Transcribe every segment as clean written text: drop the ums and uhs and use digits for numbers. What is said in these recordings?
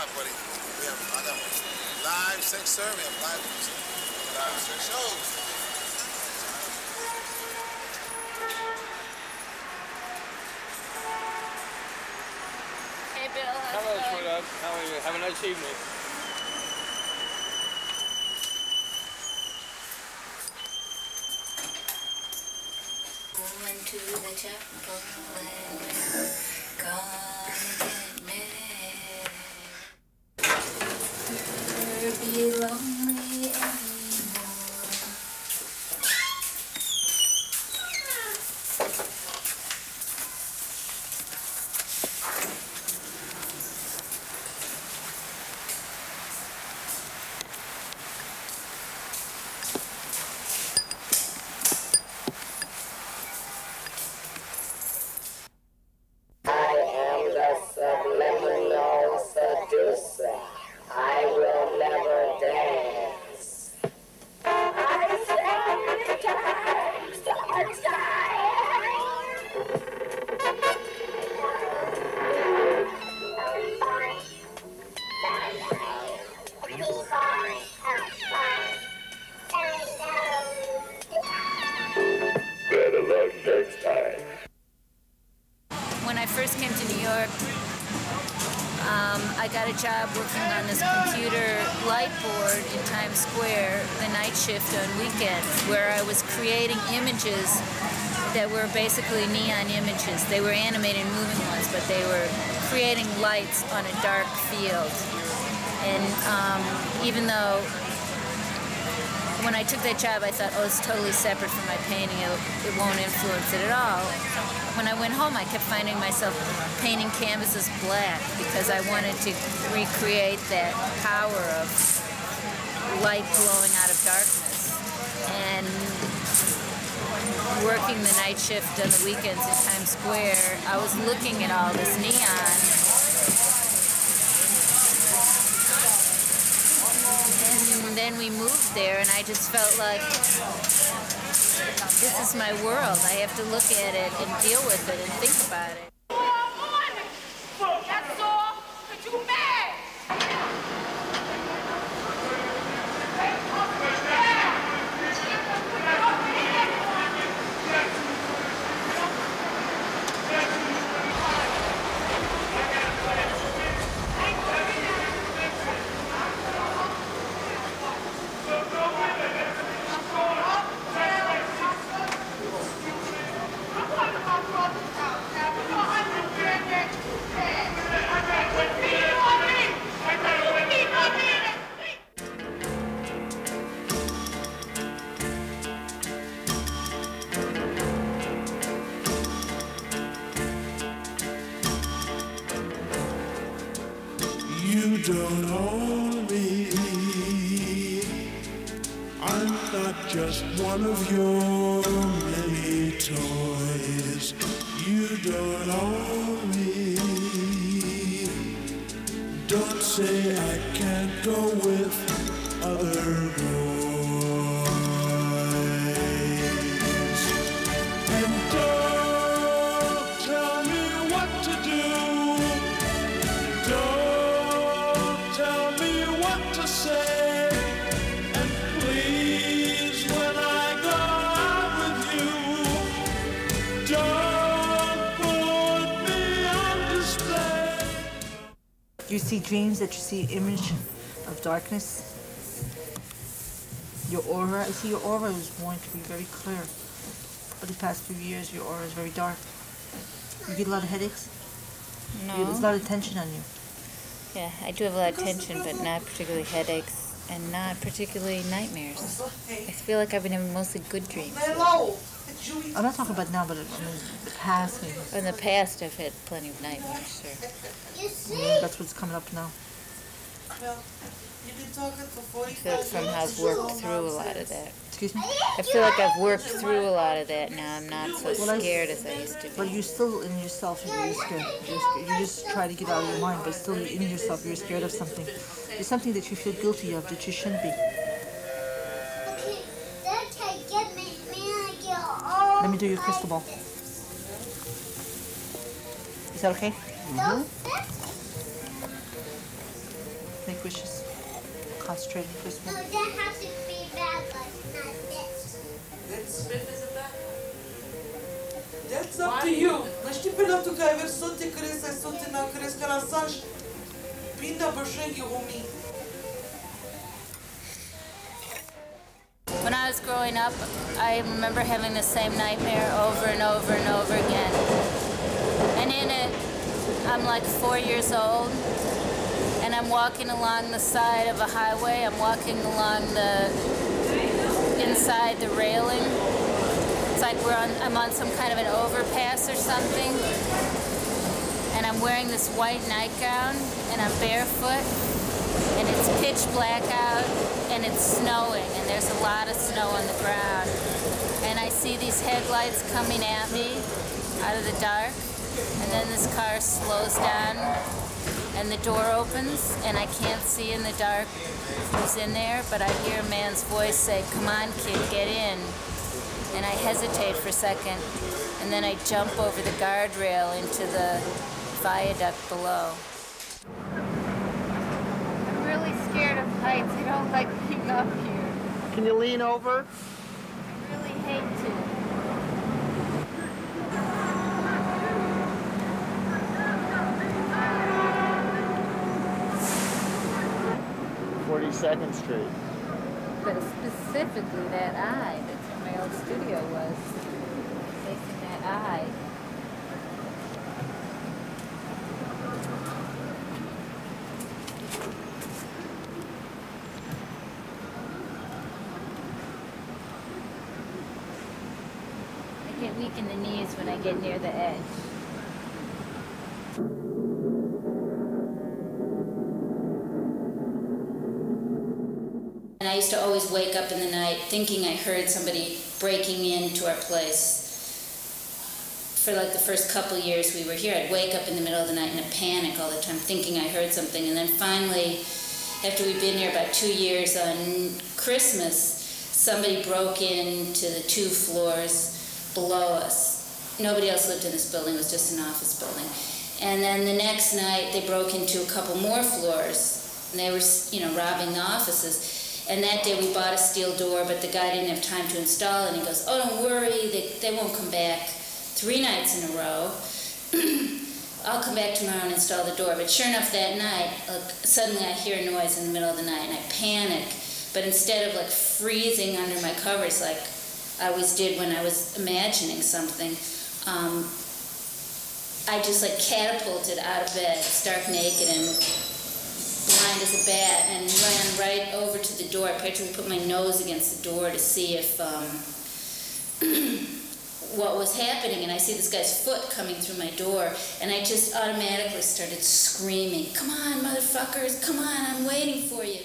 live, buddy. I got live sex serve. We have live sex shows. Hey, Bill. Hello, sweetheart. How are you? Have a nice evening. Going to the chapel and we're gonna get married. Never be lonely anymore. When I first came to New York, I got a job working on this computer light board in Times Square, the night shift on weekends, where I was creating images that were basically neon images. They were animated moving ones, but they were creating lights on a dark field. And even though when I took that job, I thought, oh, it's totally separate from my painting. It won't influence it at all. When I went home, I kept finding myself painting canvases black because I wanted to recreate that power of light glowing out of darkness. And working the night shift on the weekends in Times Square, I was looking at all this neon. And then we moved there, and I just felt like this is my world. I have to look at it and deal with it and think about it. That's all, 'cause you mad. You don't own me. I'm not just one of your many toys. You don't own me. Don't say I can't go with other boys. And don't tell me what to do. Don't tell me what to say. And please, when I go out with you, don't put me on display. You see dreams, that you see image of darkness. Your aura, I see your aura is going to be very clear. But the past few years, your aura is very dark. You get a lot of headaches? No. There's a lot of tension on you. Yeah, I do have a lot of tension, but not particularly headaches and not particularly nightmares. I feel like I've been having mostly good dreams. I'm not talking about now, but in the past maybe. In the past, I've had plenty of nightmares, sure. That's what's coming up now. I feel like somehow I've worked through a lot of that. Excuse me? I feel like I've worked through a lot of that now. I'm not so scared as I used to be. But you're still in yourself, you're scared. You just try to get out of your mind, but still in yourself, you're scared of something. There's something that you feel guilty of that you shouldn't be. Let me do your crystal ball. Is that okay? Mm-hmm. wishes. Concentrating for this No, moment. that has to be bad, but not this. This is a bad. That's up to you. Знаеш ти пилото кај версот ти креса сотина креска на саш. Пинда башеги уми. When I was growing up, I remember having the same nightmare over and over and over again. And in it, I'm like 4 years old, and I'm walking along the side of a highway. I'm walking along inside the railing. It's like I'm on some kind of an overpass or something. And I'm wearing this white nightgown, and I'm barefoot, and it's pitch black out, and it's snowing, and there's a lot of snow on the ground. And I see these headlights coming at me out of the dark, and then this car slows down, and the door opens, and I can't see in the dark who's in there, but I hear a man's voice say, "Come on, kid, get in." And I hesitate for a second, and then I jump over the guardrail into the viaduct below. I'm really scared of heights. I don't like being up here. Can you lean over? I really hate to. 42nd Street. But specifically that eye. That's where my old studio was. Facing that eye. I get weak in the knees when I get near the edge. And I used to always wake up in the night thinking I heard somebody breaking into our place. For like the first couple years we were here, I'd wake up in the middle of the night in a panic all the time thinking I heard something. And then finally, after we'd been here about 2 years on Christmas, somebody broke into the 2 floors below us. Nobody else lived in this building, it was just an office building. And then the next night they broke into a couple more floors, and they were, robbing the offices. And that day we bought a steel door, but the guy didn't have time to install it, and he goes, "Oh, don't worry, they won't come back 3 nights in a row. I'll come back tomorrow and install the door." But sure enough, that night, suddenly I hear a noise in the middle of the night, and I panic. But instead of freezing under my covers like I always did when I was imagining something, I just catapulted out of bed, stark naked and blind as a bat, and ran right over to the door. I practically put my nose against the door to see if what was happening, and I see this guy's foot coming through my door, and I just automatically started screaming, "Come on, motherfuckers, come on, I'm waiting for you."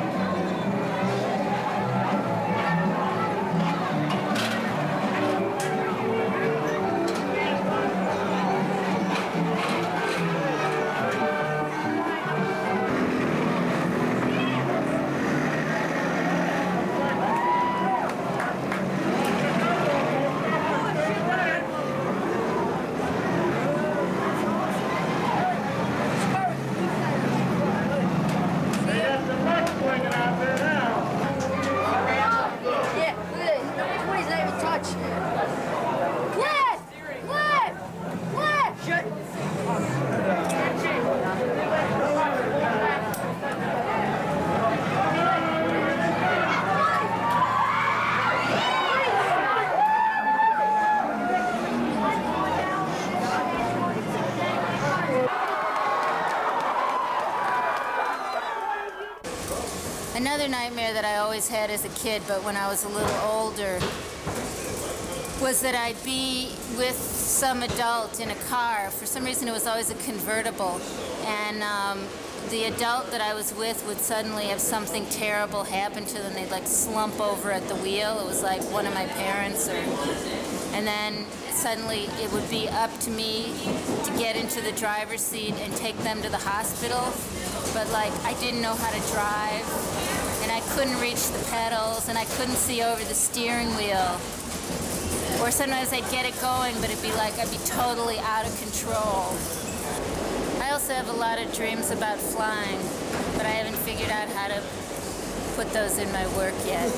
Another nightmare that I always had as a kid, but when I was a little older, was that I'd be with some adult in a car. For some reason, it was always a convertible, and the adult that I was with would suddenly have something terrible happen to them. They'd slump over at the wheel. It was like one of my parents, and then suddenly it would be up to me to get into the driver's seat and take them to the hospital. But I didn't know how to drive, and I couldn't reach the pedals, and I couldn't see over the steering wheel. Or sometimes I'd get it going, but it'd be I'd be totally out of control. I I also have a lot of dreams about flying, but I haven't figured out how to put those in my work yet.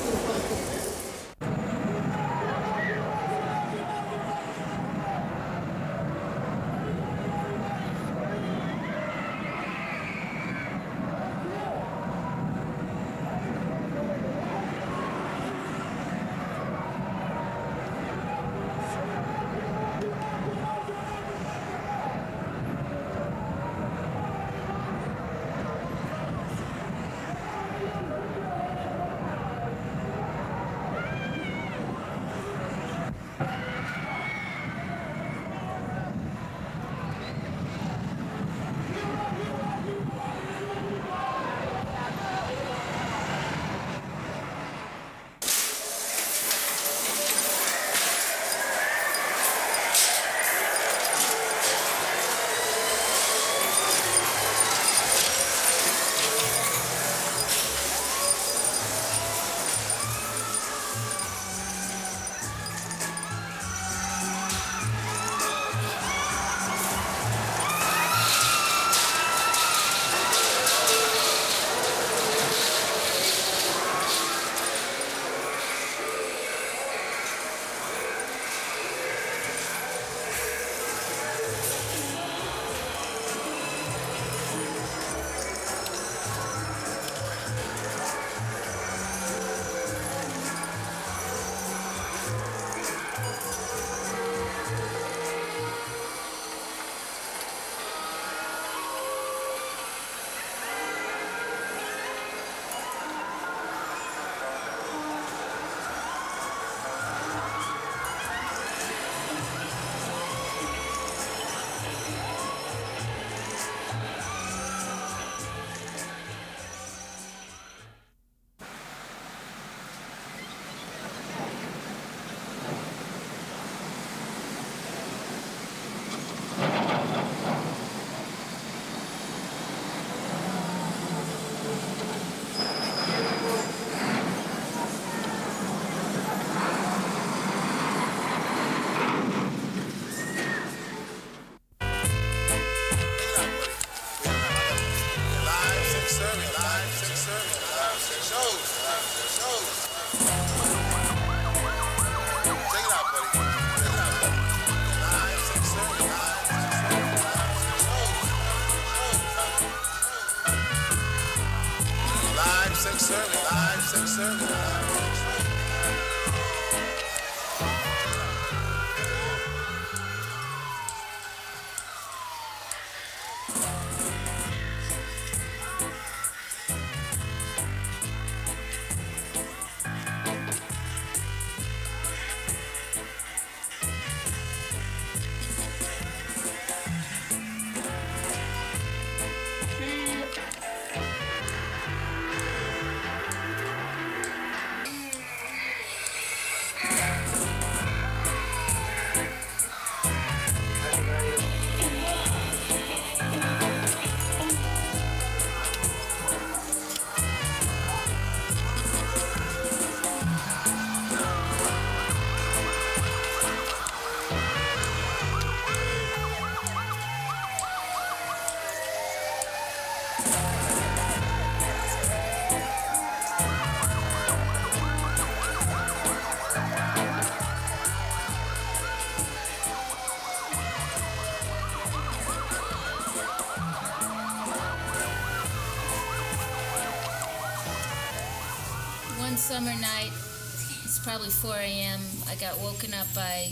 One summer night, it's probably 4 a.m., I got woken up by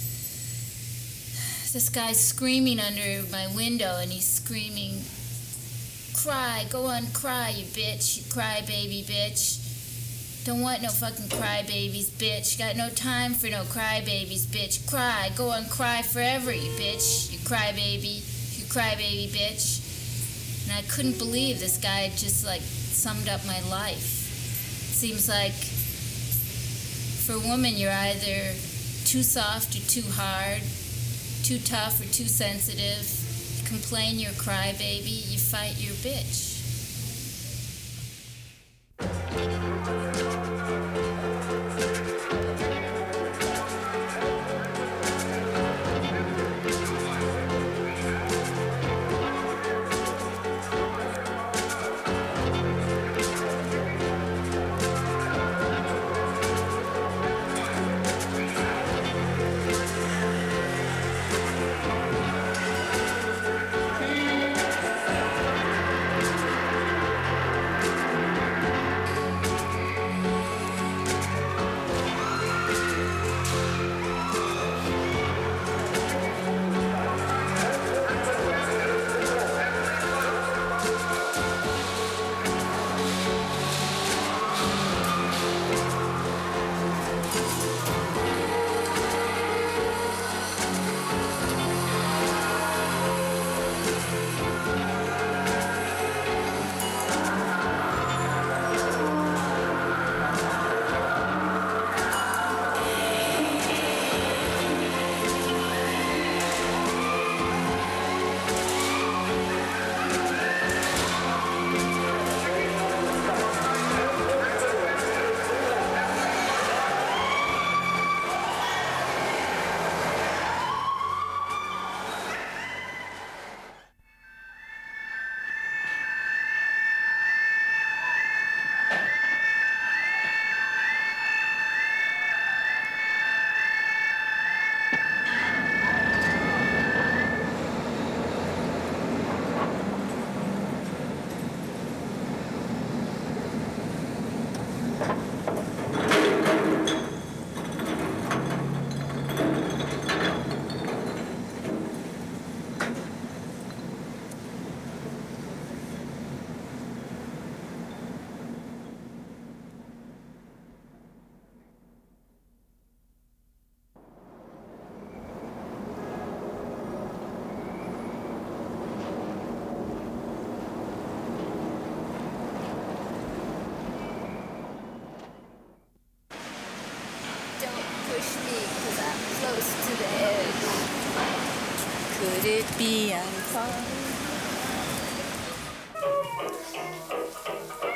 this guy screaming under my window, and he's screaming, "Cry, go on, cry, you bitch, you crybaby bitch. Don't want no fucking crybabies, bitch. Got no time for no crybabies, bitch. Cry, go on, cry forever, you bitch, you crybaby bitch." And I couldn't believe this guy had just like summed up my life. Seems like for a woman you're either too soft or too hard, too tough or too sensitive. You complain you're a crybaby, you fight your bitch. Could it be I'm fine?